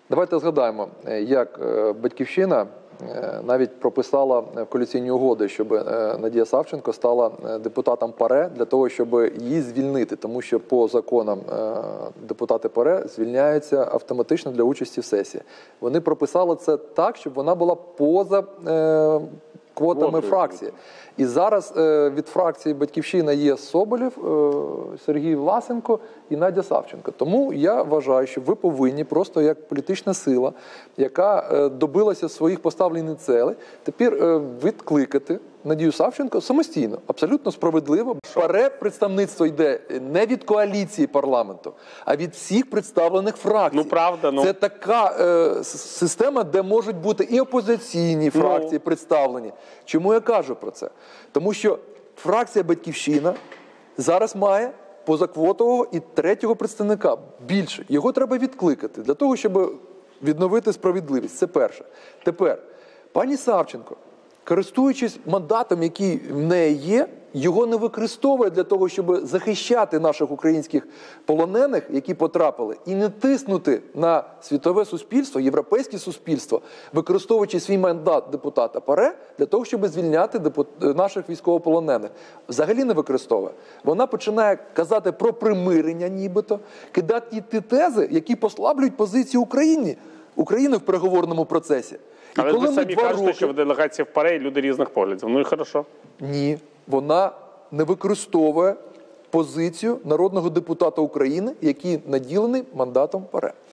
Давайте згадаємо, як «Батьківщина» навіть прописала в коаліційній угоді, щоб Надія Савченко стала депутатом ПАРЄ для того, щоб її звільнити. Тому що по законам депутати ПАРЄ звільняються автоматично для участі в сесії. Вони прописали це так, щоб вона була поза квотами фракції. І зараз від фракції «Батьківщина» є Соболєв, Сергій Власенко і Надя Савченко. Тому я вважаю, що ви повинні просто як політична сила, яка добилася своїх поставлених цілей, тепер відкликати Надію Савченко самостійно, абсолютно справедливо. ПАРЄ представництво йде не від коаліції парламенту, а від всіх представлених фракцій. Ну, правда, ну. Це така система, де можуть бути і опозиційні фракції представлені. Чому я кажу про це? Тому що фракція «Батьківщина» зараз має позаквотового і третього представника. Більше. Його треба відкликати для того, щоб відновити справедливість. Це перше. Тепер, пані Савченко, користуючись мандатом, який в неї є, його не використовує для того, щоб захищати наших українських полонених, які потрапили, і не тиснути на світове суспільство, європейське суспільство, використовуючи свій мандат депутата ПАРЄ для того, щоб звільняти наших військовополонених. Взагалі не використовує. Вона починає казати про примирення нібито, кидати ті тези, які послаблюють позицію України в переговорному процесі. Але ви самі кажете, що в делегації в ПАРЄ люди різних поглядів. Ну і хорошо. Ні, вона не використовує позицію народного депутата України, який наділений мандатом ПАРЄ.